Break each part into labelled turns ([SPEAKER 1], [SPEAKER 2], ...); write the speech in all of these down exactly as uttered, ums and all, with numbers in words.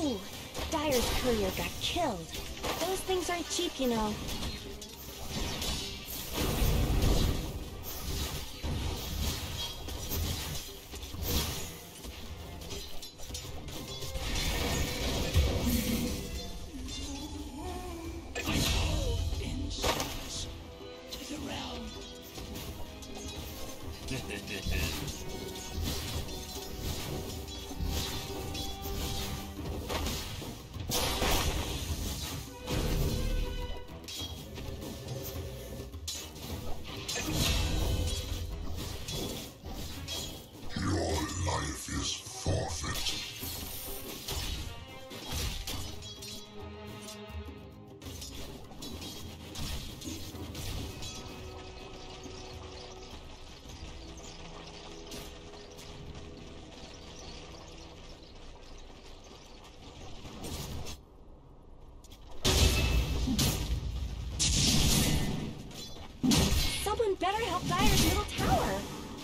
[SPEAKER 1] Ooh, Dire's courier got killed. Those things aren't cheap, you know. Someone better help Dire's middle tower.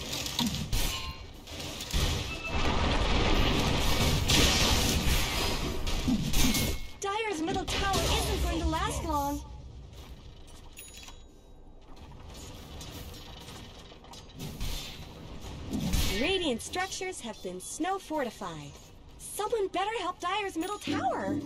[SPEAKER 1] Dire's middle tower isn't going to last long. Radiant structures have been snow fortified. Someone better help Dire's middle tower.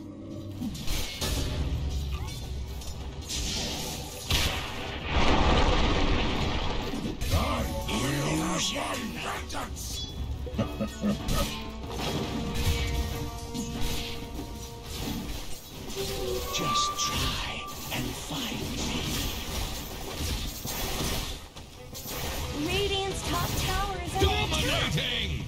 [SPEAKER 2] Just try and find
[SPEAKER 1] me. Radiant's top tower is under
[SPEAKER 2] dominating.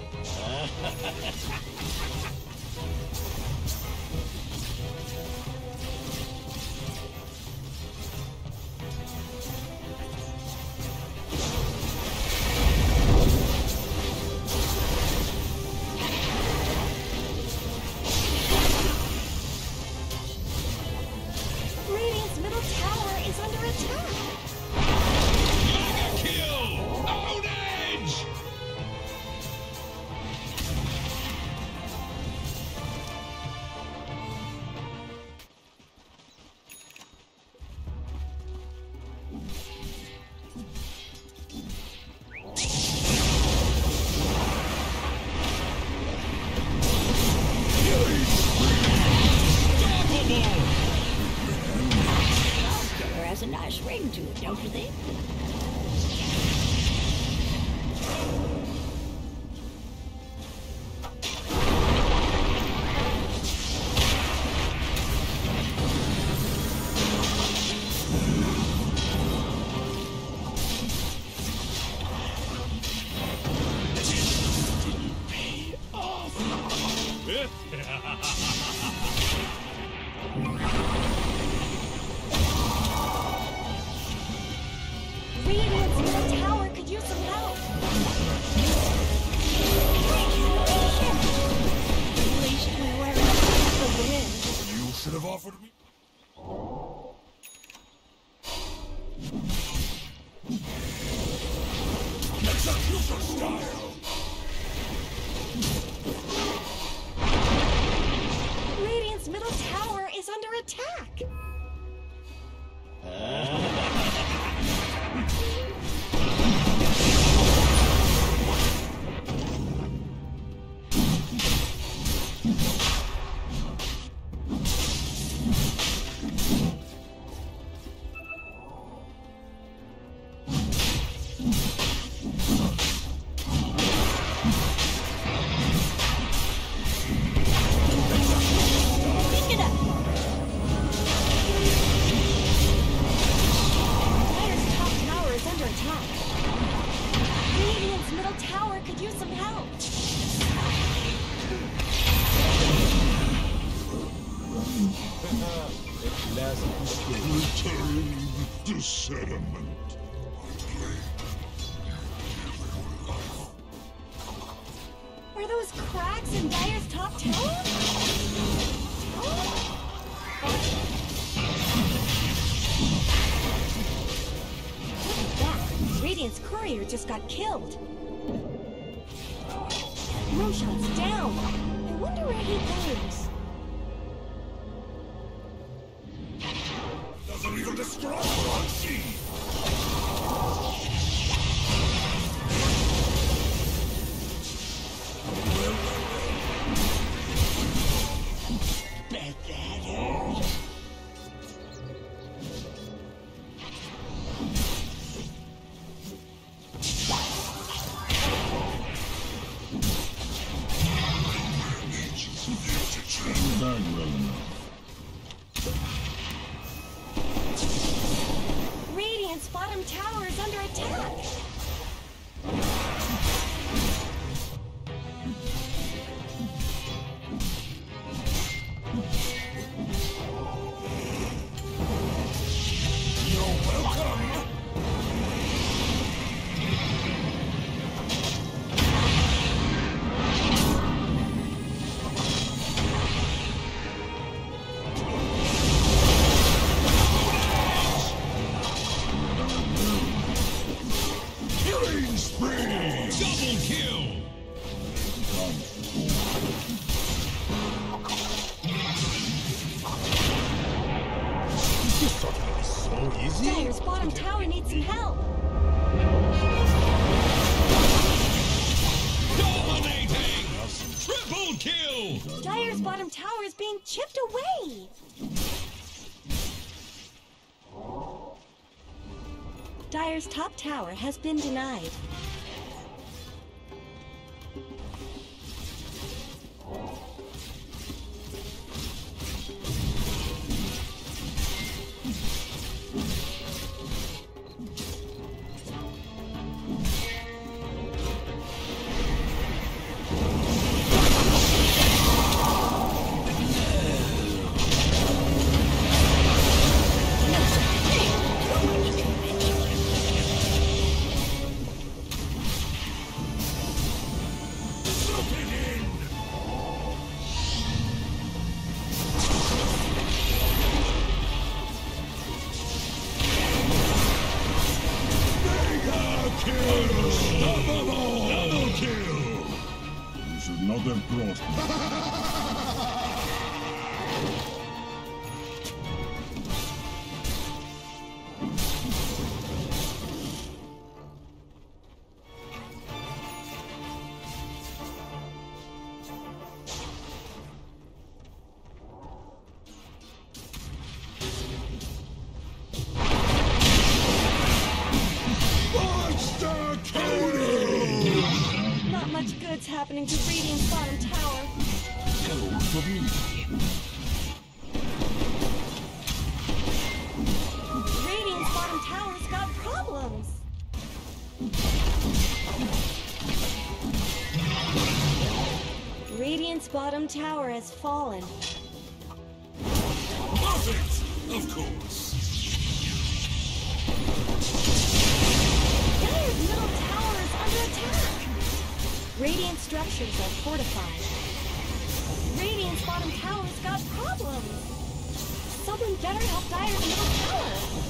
[SPEAKER 3] Has a nice ring to it, don't you think?
[SPEAKER 2] Didn't pay off.
[SPEAKER 1] Radiant's middle tower could use some help. At least we weren't for the win.
[SPEAKER 2] You should have offered me. Execution style.
[SPEAKER 1] Radiant's middle tower is under attack.
[SPEAKER 2] Return to sediment.
[SPEAKER 1] Are those cracks in Dire's top tower? That Radiant's courier just got killed. Moonshot's down. I wonder where he goes.
[SPEAKER 2] This thought it was so easy.
[SPEAKER 1] Dire's bottom tower needs some help.
[SPEAKER 4] Dominating! Triple kill!
[SPEAKER 1] Dire's bottom tower is being chipped away. Dire's top tower has been denied.
[SPEAKER 2] Not have crossed me.
[SPEAKER 1] Not much good's happening to Radiant's bottom tower.
[SPEAKER 4] Go for me.
[SPEAKER 1] Radiant's bottom tower's got problems. Radiant's bottom tower has fallen.
[SPEAKER 2] Perfect! Of course.
[SPEAKER 1] Dire's middle tower is under attack. Radiant structures are fortified. Radiant's bottom tower's got problems. Someone better help Dire's middle tower.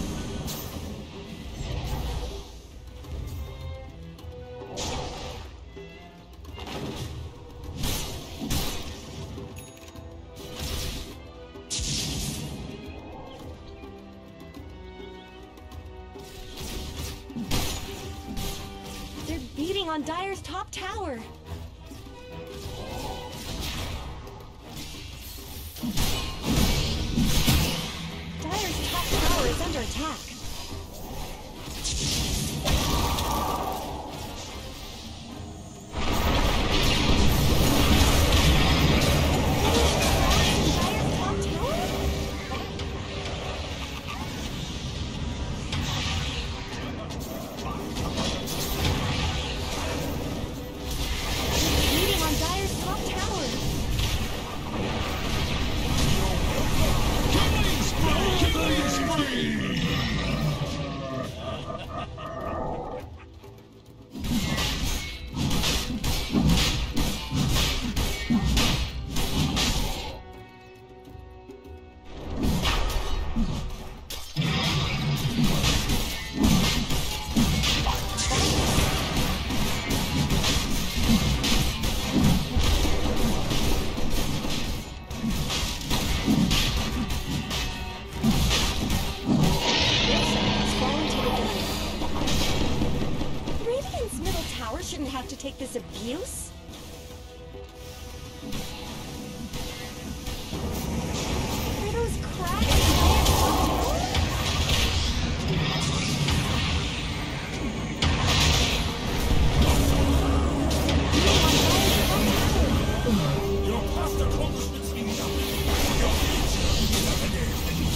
[SPEAKER 1] They're beating on Dire's top tower. Dire's top tower is under attack. Dire's top tower? Beating on Dire's top tower. Radiant's middle tower shouldn't have to take this abuse. Are those cracks in Dire's top tower?
[SPEAKER 2] Your past accomplishments mean nothing. Your future is never there.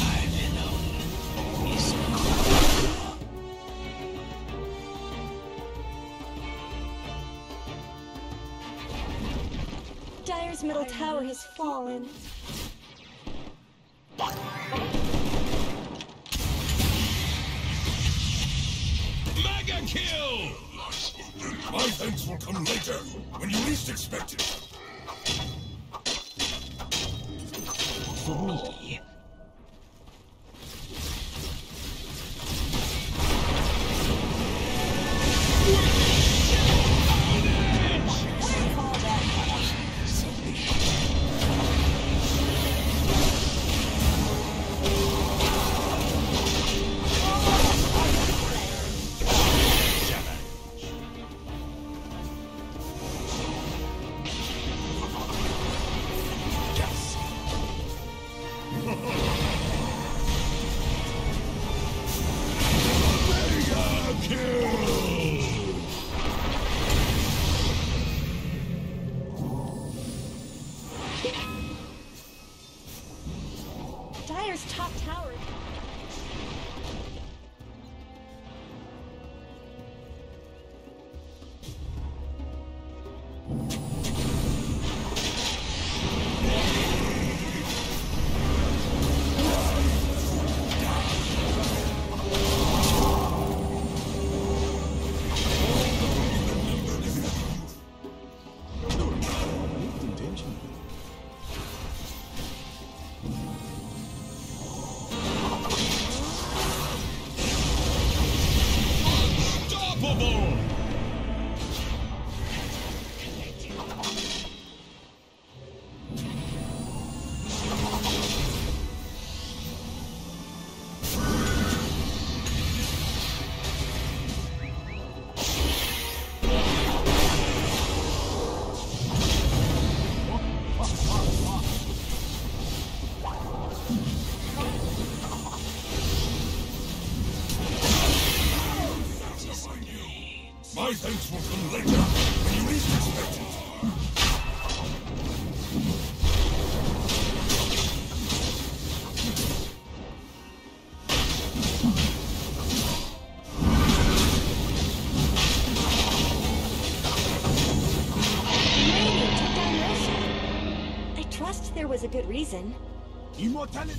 [SPEAKER 1] Dire's middle tower has fallen.
[SPEAKER 4] Mega kill!
[SPEAKER 2] My thanks will come later, when you least expect it.
[SPEAKER 4] For me.
[SPEAKER 1] Call that Dire's top tower.
[SPEAKER 2] My thanks will come later, when you least expect it.
[SPEAKER 1] Radiant took down Roshan. I trust there was a good reason.
[SPEAKER 2] Immortality!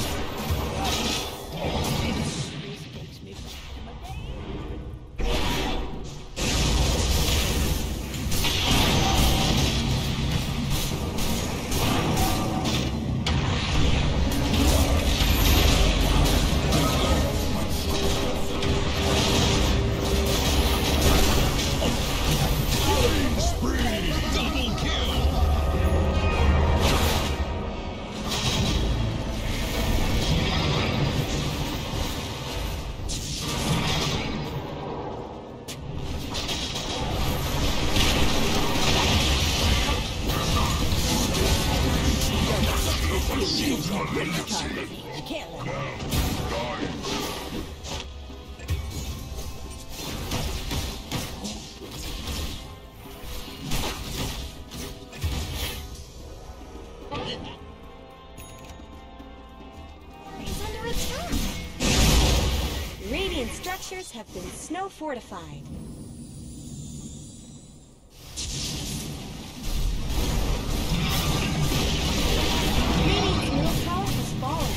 [SPEAKER 1] He's under attack. Radiant structures have been snow fortified. Radiant's middle tower has fallen.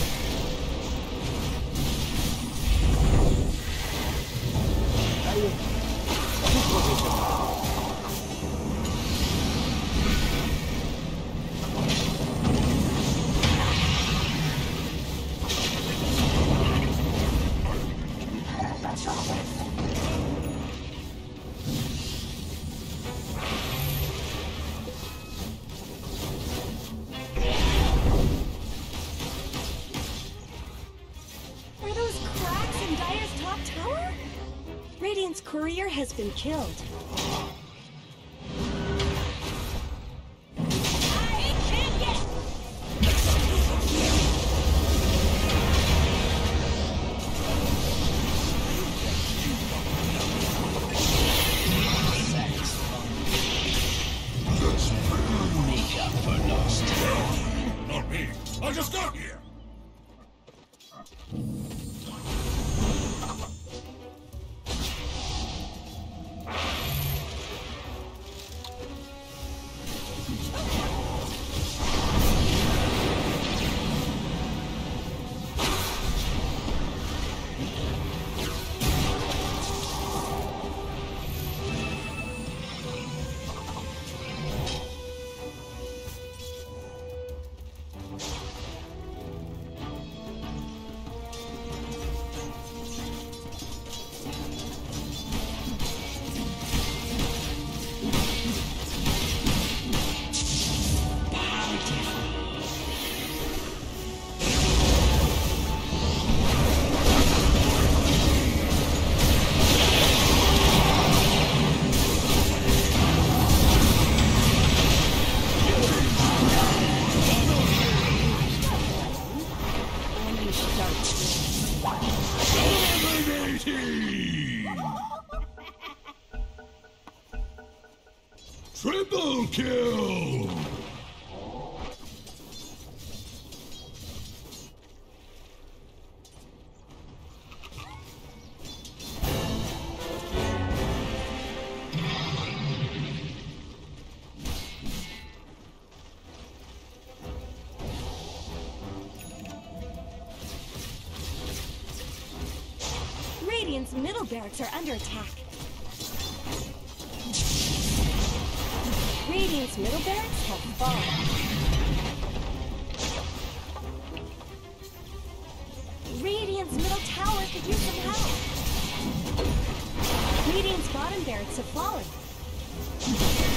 [SPEAKER 1] Are those cracks in Dire's top tower? Radiant's courier has been killed. I can't get.
[SPEAKER 2] Not me. I just got here.
[SPEAKER 4] Triple kill!
[SPEAKER 1] Radiant's middle barracks are under attack. Radiant's middle barracks have fallen. Radiant's middle tower could use some help. Radiant's bottom barracks have fallen.